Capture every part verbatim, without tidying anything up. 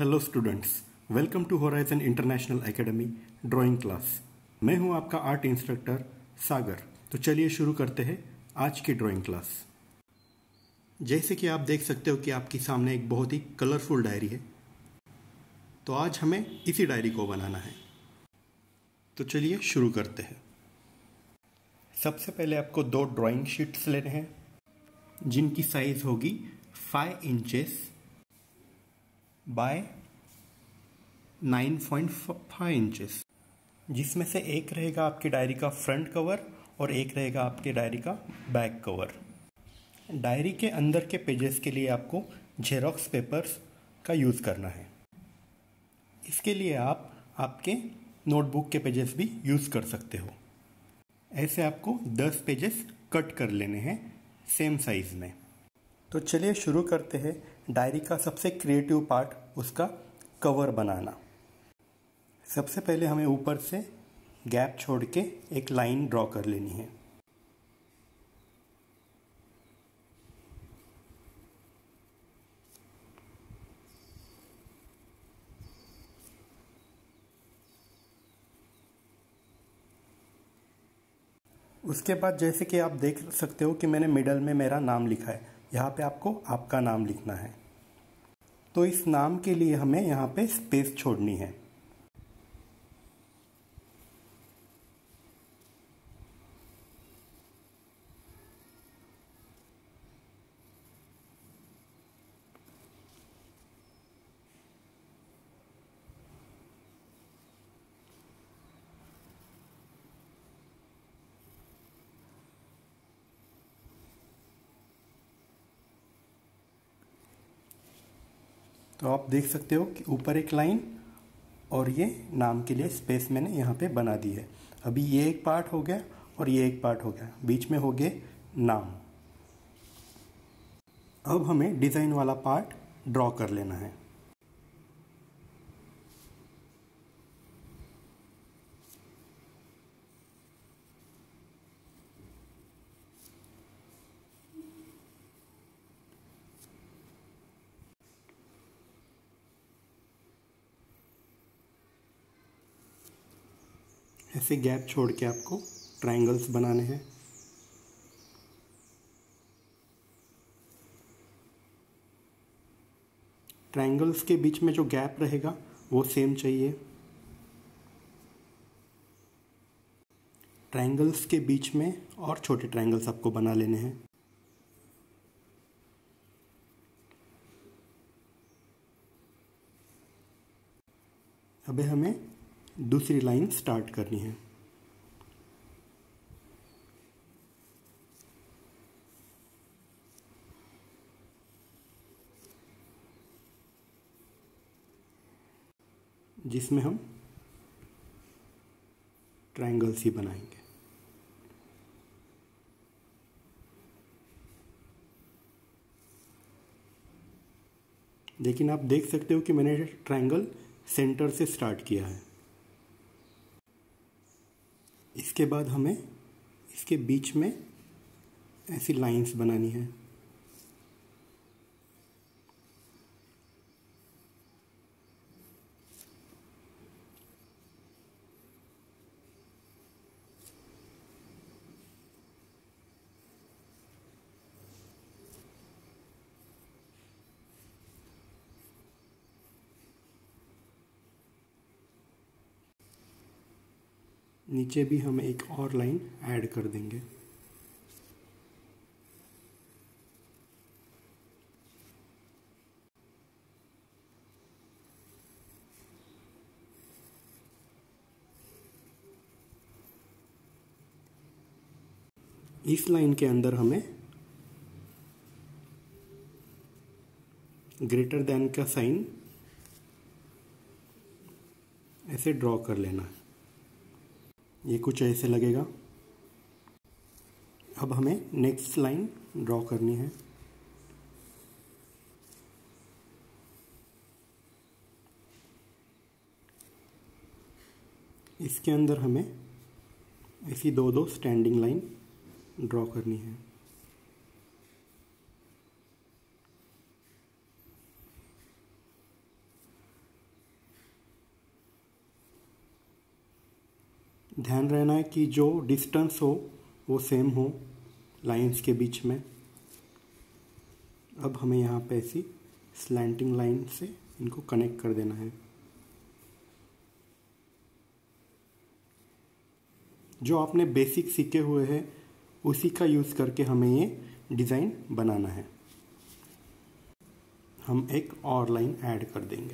Hello students, welcome to Horizon International Academy drawing class. मैं हूं आपका आर्ट इंस्ट्रक्टर सागर। तो चलिए शुरू करते हैं आज की ड्राइंग क्लास। जैसे कि आप देख सकते हो कि आपके सामने एक बहुत ही कलरफुल डायरी है। तो आज हमें इसी डायरी को बनाना है। तो चलिए शुरू करते हैं। सबसे पहले आपको दो ड्राइंग शीट्स लेने हैं जिनकी साइज होगी five inches by nine point five inches, जिसमें से एक रहेगा आपकी डायरी का फ्रंट कवर और एक रहेगा आपके डायरी का बैक कवर। डायरी के अंदर के पेजेस के लिए आपको जेरॉक्स पेपर्स का यूज़ करना है। इसके लिए आप आपके नोटबुक के पेजेस भी यूज़ कर सकते हो। ऐसे आपको दस पेजेस कट कर लेने हैं सेम साइज में। तो चलिए शुरू करते हैं डायरी का सबसे क्रिएटिव पार्ट, उसका कवर बनाना। सबसे पहले हमें ऊपर से गैप छोड़ के एक लाइन ड्रॉ कर लेनी है। उसके बाद जैसे कि आप देख सकते हो कि मैंने मिडल में मेरा नाम लिखा है, यहाँ पे आपको आपका नाम लिखना है। तो इस नाम के लिए हमें यहाँ पे स्पेस छोड़नी है। तो आप देख सकते हो कि ऊपर एक लाइन और ये नाम के लिए स्पेस मैंने यहाँ पे बना दी है। अभी ये एक पार्ट हो गया और ये एक पार्ट हो गया, बीच में हो गए नाम। अब हमें डिज़ाइन वाला पार्ट ड्रॉ कर लेना है। ऐसे गैप छोड़ के आपको ट्रायंगल्स बनाने हैं। ट्रायंगल्स के बीच में जो गैप रहेगा वो सेम चाहिए। ट्रायंगल्स के बीच में और छोटे ट्रायंगल्स आपको बना लेने हैं। अभी हमें दूसरी लाइन स्टार्ट करनी है। जिसमें हम ट्रायंगल्स ही बनाएंगे। लेकिन आप देख सकते हो कि मैंने ट्रायंगल सेंटर से स्टार्ट किया है। इसके बाद हमें इसके बीच में ऐसी लाइंस बनानी है। नीचे भी हम एक और लाइन ऐड कर देंगे। इस लाइन के अंदर हमें ग्रेटर देन का साइन ऐसे ड्रॉ कर लेना है। ये कुछ ऐसे लगेगा। अब हमें नेक्स्ट लाइन ड्रॉ करनी है। इसके अंदर हमें ऐसी दो दो स्टैंडिंग लाइन ड्रॉ करनी है। ध्यान रहना है कि जो डिस्टेंस हो वो सेम हो लाइंस के बीच में। अब हमें यहाँ पे ऐसी स्लैंटिंग लाइन से इनको कनेक्ट कर देना है। जो आपने बेसिक सीखे हुए हैं उसी का यूज़ करके हमें ये डिज़ाइन बनाना है। हम एक और लाइन ऐड कर देंगे।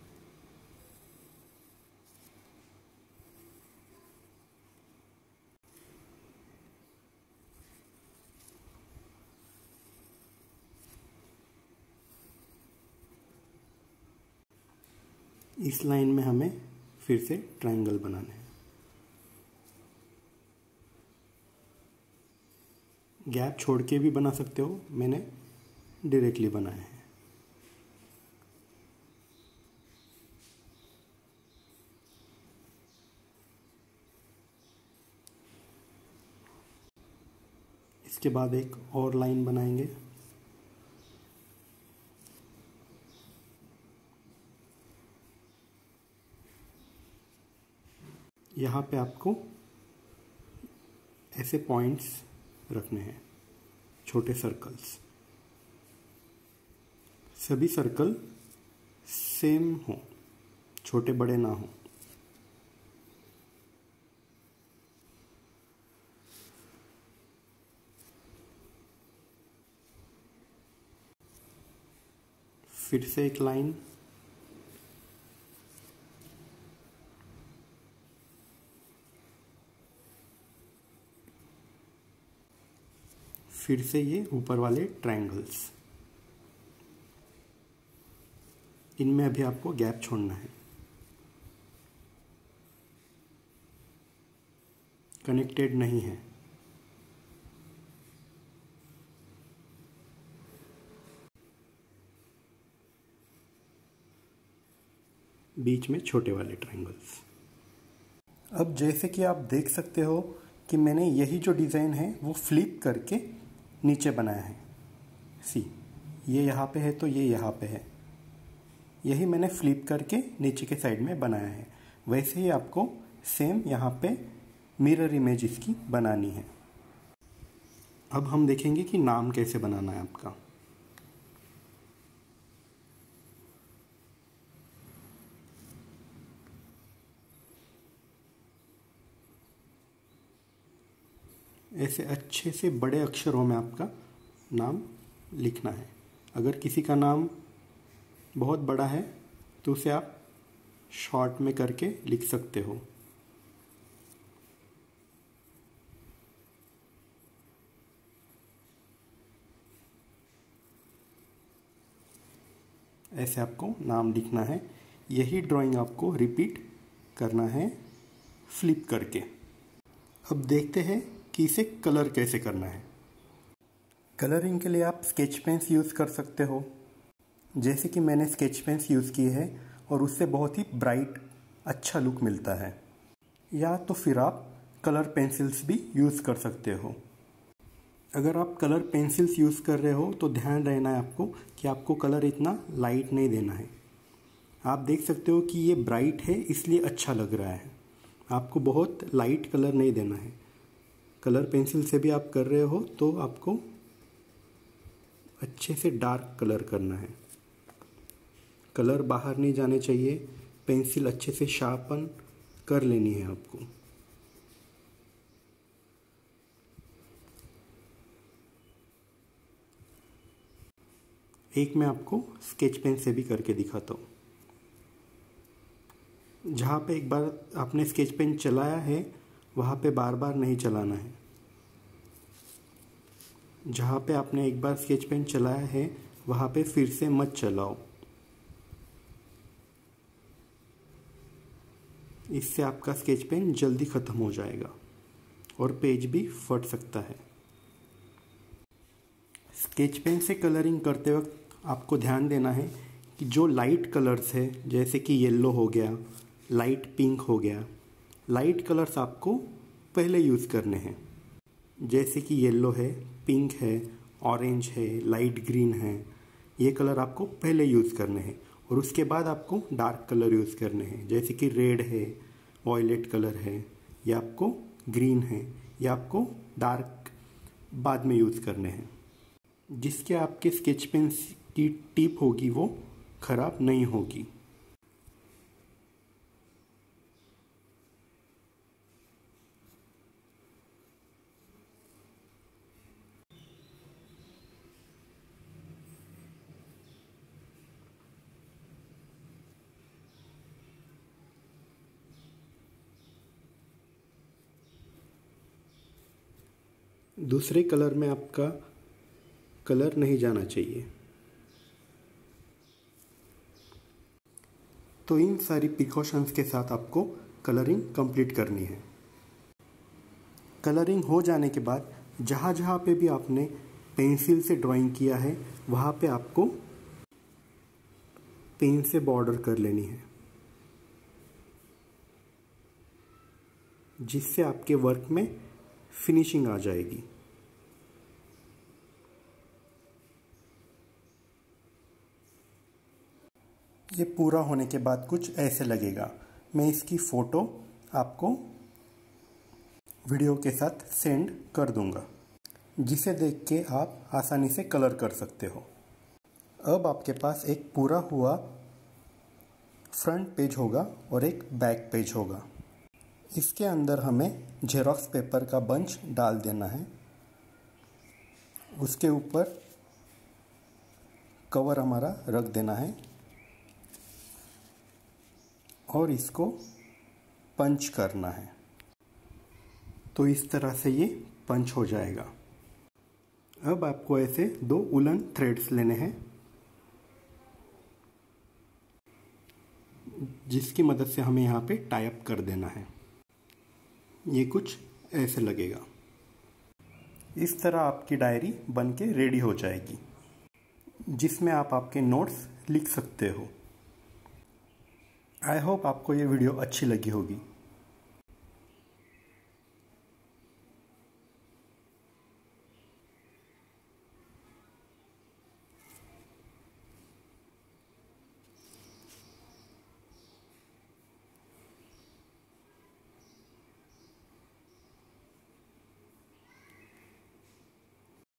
इस लाइन में हमें फिर से ट्रायंगल बनाना है। गैप छोड़ के भी बना सकते हो, मैंने डायरेक्टली बनाया है। इसके बाद एक और लाइन बनाएंगे। यहाँ पे आपको ऐसे पॉइंट्स रखने हैं, छोटे सर्कल्स। सभी सर्कल सेम हो, छोटे बड़े ना हो। फिर से एक लाइन, फिर से ये ऊपर वाले ट्रायंगल्स, इनमें अभी आपको गैप छोड़ना है। कनेक्टेड नहीं है। बीच में छोटे वाले ट्रायंगल्स। अब जैसे कि आप देख सकते हो कि मैंने यही जो डिज़ाइन है वो फ्लिप करके नीचे बनाया है। सी, ये यहाँ पे है तो ये यहाँ पे है, यही मैंने फ्लिप करके नीचे के साइड में बनाया है। वैसे ही आपको सेम यहाँ पे मिरर इमेज इसकी बनानी है। अब हम देखेंगे कि नाम कैसे बनाना है आपका। ऐसे अच्छे से बड़े अक्षरों में आपका नाम लिखना है। अगर किसी का नाम बहुत बड़ा है तो उसे आप शॉर्ट में करके लिख सकते हो। ऐसे आपको नाम लिखना है। यही ड्राइंग आपको रिपीट करना है फ्लिप करके। अब देखते हैं कि इसे कलर कैसे करना है। कलरिंग के लिए आप स्केच पेन्स यूज़ कर सकते हो, जैसे कि मैंने स्केच पेन्स यूज़ किए हैं और उससे बहुत ही ब्राइट अच्छा लुक मिलता है। या तो फिर आप कलर पेंसिल्स भी यूज़ कर सकते हो। अगर आप कलर पेंसिल्स यूज़ कर रहे हो तो ध्यान रहना है आपको कि आपको कलर इतना लाइट नहीं देना है। आप देख सकते हो कि ये ब्राइट है इसलिए अच्छा लग रहा है। आपको बहुत लाइट कलर नहीं देना है। कलर पेंसिल से भी आप कर रहे हो तो आपको अच्छे से डार्क कलर करना है। कलर बाहर नहीं जाने चाहिए। पेंसिल अच्छे से शार्पन कर लेनी है आपको। एक मैं आपको स्केच पेन से भी करके दिखाता हूँ। जहाँ पे एक बार आपने स्केच पेन चलाया है वहाँ पे बार बार नहीं चलाना है। जहाँ पे आपने एक बार स्केच पेन चलाया है वहाँ पे फिर से मत चलाओ। इससे आपका स्केच पेन जल्दी ख़त्म हो जाएगा और पेज भी फट सकता है। स्केच पेन से कलरिंग करते वक्त आपको ध्यान देना है कि जो लाइट कलर्स है, जैसे कि येलो हो गया, लाइट पिंक हो गया, लाइट कलर्स आपको पहले यूज़ करने हैं। जैसे कि येलो है, पिंक है, ऑरेंज है, लाइट ग्रीन है, ये कलर आपको पहले यूज़ करने हैं और उसके बाद आपको डार्क कलर यूज़ करने हैं। जैसे कि रेड है, वॉयलेट कलर है, ये आपको ग्रीन है, ये आपको डार्क बाद में यूज़ करने हैं, जिसके आपके स्केच पेन की टिप होगी वो ख़राब नहीं होगी। दूसरे कलर में आपका कलर नहीं जाना चाहिए। तो इन सारी प्रिकॉशंस के साथ आपको कलरिंग कंप्लीट करनी है। कलरिंग हो जाने के बाद जहाँ जहाँ पे भी आपने पेंसिल से ड्राइंग किया है वहाँ पे आपको पेन से बॉर्डर कर लेनी है, जिससे आपके वर्क में फिनिशिंग आ जाएगी। ये पूरा होने के बाद कुछ ऐसे लगेगा। मैं इसकी फ़ोटो आपको वीडियो के साथ सेंड कर दूंगा, जिसे देख के आप आसानी से कलर कर सकते हो। अब आपके पास एक पूरा हुआ फ्रंट पेज होगा और एक बैक पेज होगा। इसके अंदर हमें जेरॉक्स पेपर का बंच डाल देना है। उसके ऊपर कवर हमारा रख देना है और इसको पंच करना है। तो इस तरह से ये पंच हो जाएगा। अब आपको ऐसे दो उलन थ्रेड्स लेने हैं, जिसकी मदद से हमें यहाँ पे टाई अप कर देना है। ये कुछ ऐसे लगेगा। इस तरह आपकी डायरी बन के रेडी हो जाएगी, जिसमें आप आपके नोट्स लिख सकते हो। आई होप आपको ये वीडियो अच्छी लगी होगी।